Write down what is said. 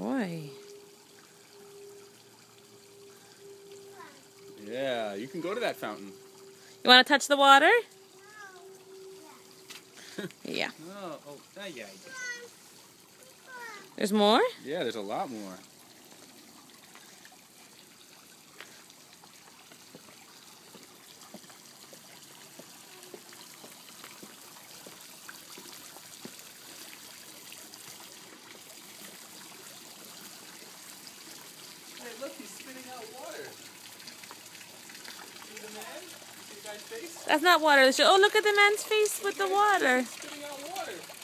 boy. Yeah, you can go to that fountain. You want to touch the water? Yeah. Yeah. There's more? Yeah, there's a lot more. Hey, look, he's spitting out water. See the man? You see the guy's face? That's not water. Oh, look at the man's face with the water. He's spitting out water.